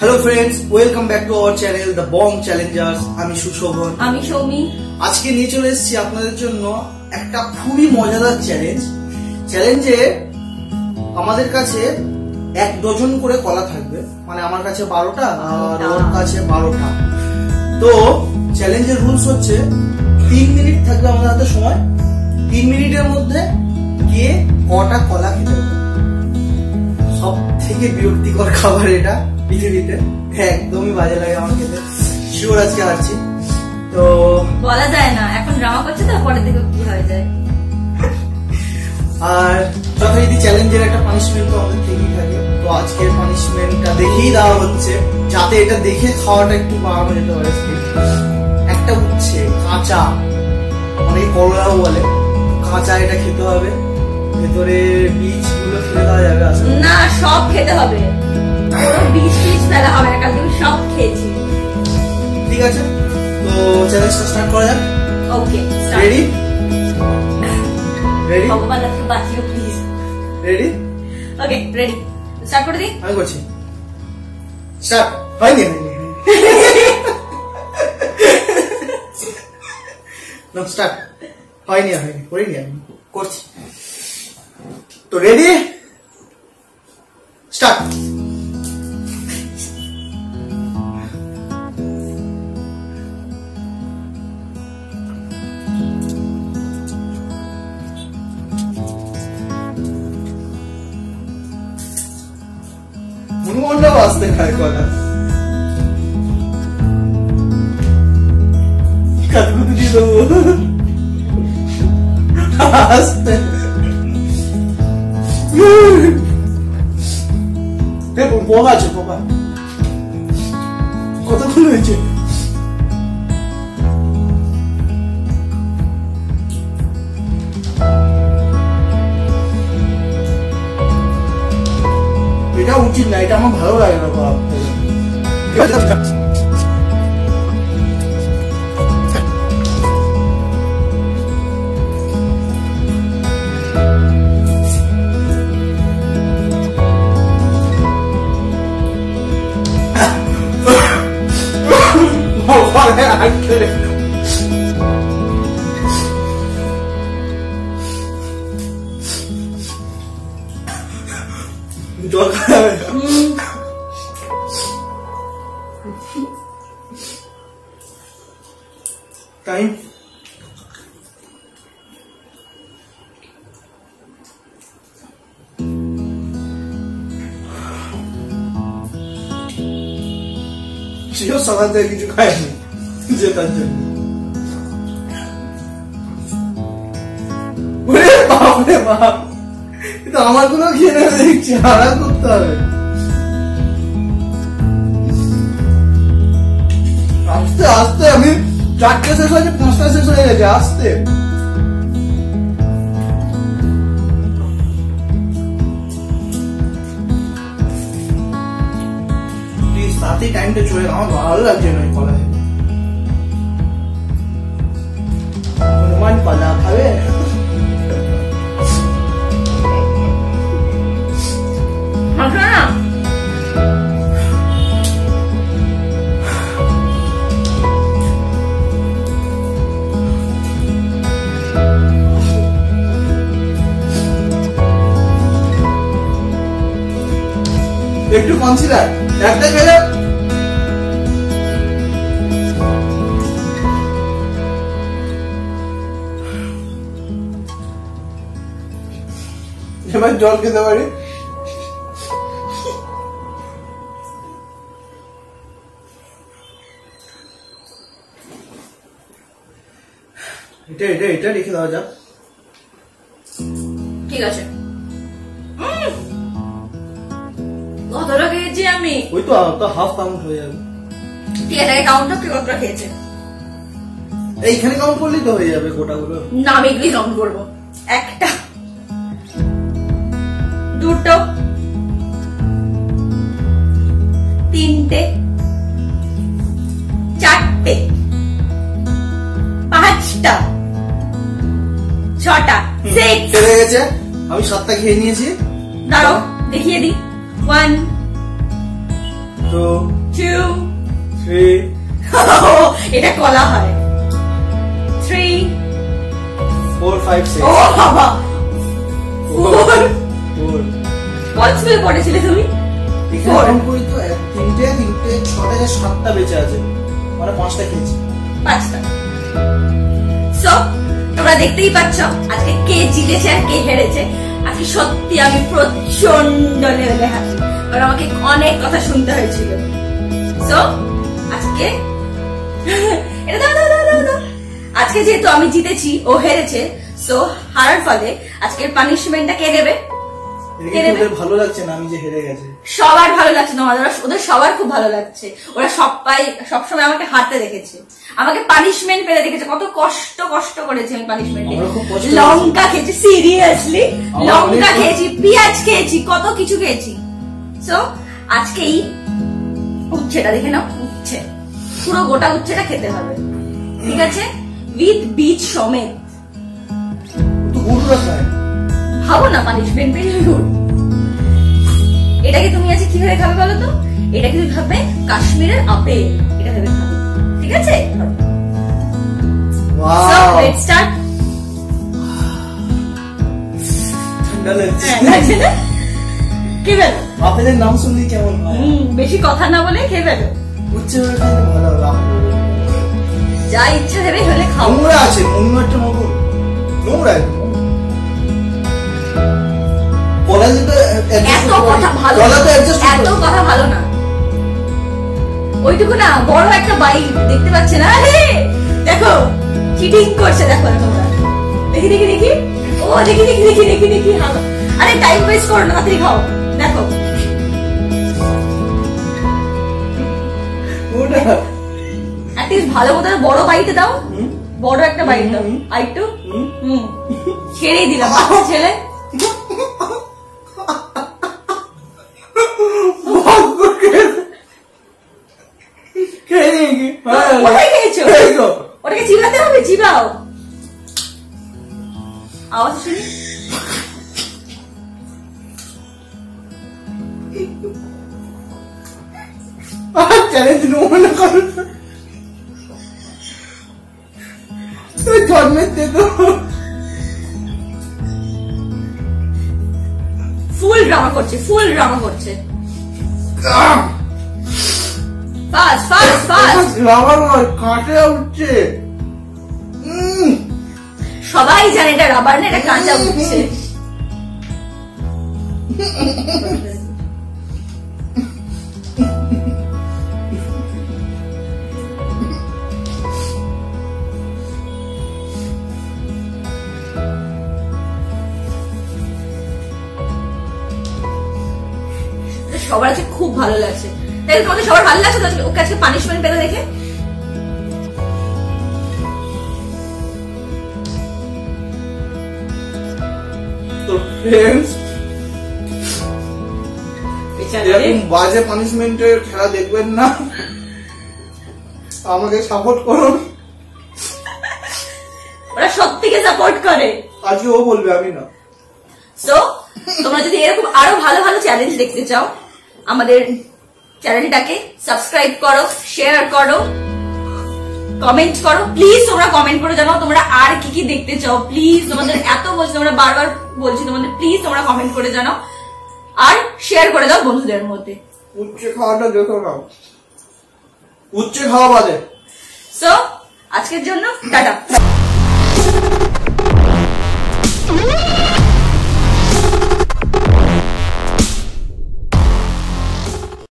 Hello friends, welcome back to our channel The Bongchallengers. আমি সুশোভন, আমি সৌমি। আজকে নিয়ে চলে এসেছি আপনাদের জন্য একটা খুবই মজাদার চ্যালেঞ্জে আমাদের কাছে 1 ডজন করে কলা থাকবে, মানে আমার কাছে 12টা আর ওর কাছে 12টা। তো চ্যালেঞ্জের রুলস হচ্ছে 3 মিনিট থাকবে আমাদের হাতে সময়। 3 মিনিটের মধ্যে কে কটা কলা খেতে পারবে। সব থেকে বিরক্তিকর খাবার এটা পৃথিবীতে, একদমই বাজে লাগে আমার খেতে। শিওর আজকে হারছি, তো বলা যায় না, এখন ড্রামা করছে তো, পরে দেখো কি হয়ে যায়। আর যথারীতি চ্যালেঞ্জের একটা পানিশমেন্ট তো আমাদের থেকেই থাকে, তো আজকের পানিশমেন্টটা দেখেই দেওয়া হচ্ছে যাতে এটা দেখে খাওয়াটা একটু বাড়ানো যেতে পারে। একটা হচ্ছে কাঁচা, অনেকে করলাও বলে, কাঁচা এটা খেতে হবে, ভেতরে বীজ গুলো ফেলে দেওয়া যাবে না, সব খেতে হবে, বীজ ফেলা হবে না, কারণ সব খেয়েছি। ঠিক আছে, তো চ্যালেঞ্জটা স্টার্ট করা যাক। ওকে, রেডি রেডি ভগবান আমাকে বাঁচিও please. Ready? Okay, ready, start করে দিই। আমি করছি, স্টার্ট। হয়নি না, স্টার্ট হয়নি করিনি, আমি করছি। তো রেডি, স্টার্ট। মনটা বাঁচতে খায় কলা, কাটকুটি দিয়ে দেবো আস্তে। পোকা আছে, পোকা কতক্ষণ হয়েছে? এটা উচিত না, এটা আমার ভালো লাগে না। টাইম সেও সকাল থেকে কিছু খায়নি জেতার জন্য। বাপরে বাপ, কিন্তু আমার কোনো খেয়ে নেবে দেখছি, হারা করতে হবে। আস্তে আস্তে, আমি 4টে শেষ হয়েছে, 5টা শেষ হয়ে গেছে, আস্তে। প্লিজ তাড়াতাড়ি টাইমটা চলে, আমার ভালো লাগছে না কলা খেতে। হনুমান পালা খাবে? একটু কনসিডার, একটা খেলে এবার জল খেতে পারি। এটা রেখে দেওয়া যাক। ঠিক আছে, কতটা খেয়েছি আমি? ওই তো হাফ কাউন্ট হয়ে যাবে। ঠিক আছে, কাউন্ট কে কতটা খেয়েছে এইখানে কাউন্ট করলেই তো হয়ে যাবে গোটাগুলো। না, আমি এগুলি কাউন্ট করবো। 1টা, 2টো, 3টে, 4টে, 5টা, 6টা, 6 চলে গেছে। আমি 7টা খেয়ে নিয়েছি। দাঁড়াও দেখিয়ে দিই। 1 2 2 3 এটা কলা হয় 3 4 5 6 ও বাবা 4 4 কত স্কুলে পড়েছিলে তুমি? এখানে করি তো 3টে 6টা 7টা বেঁচে আছে, মানে 5টা খেয়েছি। 5টা। সো তোমরা দেখতেই পাচ্ছ আজকে কে জিতেছে আর কে হেরেছে। আজকে সত্যি আমি প্রচন্ড লেভেলে হাসি, কারণ আমাকে অনেক কথা শুনতে হয়েছিল। সো আজকে এটা দাও দাও দাও দাও। আজকে যেহেতু আমি জিতেছি ও হেরেছে, সো হারার ফলে আজকের পানিশমেন্টটা কে নেবে? ওদের ভালো লাগছে না আমি যে হেরে গেছি? সবার ভালো লাগছে তোমাদের, ওদের সবার খুব ভালো লাগছে। ওরা সবসময় আমাকে হারতে দেখেছে, আমাকে পানিশমেন্ট পেতে দেখেছে। কত কষ্ট করেছি আমি পানিশমেন্টে। লঙ্কা খেয়েছি, সিরিয়াসলি লঙ্কা খেয়েছি, পেঁয়াজ খেয়েছি, কত কিছু খেয়েছি। সো আজকেই উচ্ছেটা দেখে নাও, উচ্ছে পুরো গোটা উচ্ছেটা খেতে হবে, ঠিক আছে, উইথ বীজ সমেত। খাবো না পানিশমেন্ট পেয়ে গুড়। এটাকে তুমি আজকে কিভাবে খাবে বলো তো? এটাকে তুমি ভাববে কাশ্মীরের আপেল, এটা ভেবে খাবে, ঠিক আছে? So let's start. ঠান্ডা লাগছে। লাগছে না? খেয়ে ফেলো। আপেলের নাম শুনলেই কেমন হয়। বেশি কথা না বলে খেয়ে ফেলো। উচ্ছে খাইতে ভালো হবে। যা ইচ্ছা দেবে হলে খাও। নোংরা আছে, একটা মতো নোংরা। এত কথা ভালো না, ওইটুকু না, বড় একটা বাইক দেখতে পাচ্ছে না। আরে দেখো চিটিং করছে, দেখো তোমরা। দেখি দেখি দেখি, ও দেখি দেখি দেখি দেখি দেখি। আরে টাইম ওয়েস্ট করো না, তাড়াতাড়ি খাও। দেখো অ্যাটলিস্ট ভালো মতো বড় বাইট দাও, বড় একটা বাইট দাও। আইটু ছেড়েই দিলাম ছেলে। ওটাকে চিবাতে হবে, চিবাও। আওয়াজ শুনি। ফুল ড্রামা করছে, ফুল ড্রামা করছে। Fast fast fast. কাঁচা উঠছে। সবাই জানে এটা রাবার না, এটা কাঁচা উঠছে। সবার আজকে খুব ভালো লাগছে। তাই তোমাদের সবার ভালো লাগছে তো ওকে আজকে পানিশমেন্ট পেতে দেখে? তো ফ্রেন্ডস, এরকম বাজে পানিশমেন্টের খেলা দেখবেন না, আমাকে সাপোর্ট করুন। ওরা সত্যিকে সাপোর্ট করে, আজকে ও বলবে, আমি না। সো তোমরা যদি এরকম আরো ভালো ভালো চ্যালেঞ্জ দেখতে চাও, আমাদের চ্যানেলটাকে সাবস্ক্রাইব করো, শেয়ার করো, কমেন্ট করো। প্লিজ তোমরা কমেন্ট করে জানাও তোমরা আর কি কি দেখতে চাও। প্লিজ তোমাদের এত বলছি, তোমরা বারবার বলছি তোমাদের, প্লিজ তোমরা কমেন্ট করে জানাও আর শেয়ার করে দাও বন্ধুদের মধ্যে। উচ্ছে খাওয়াটা দেখো না, উচ্ছে খাওয়া বাদে। সো আজকের জন্য টাটা।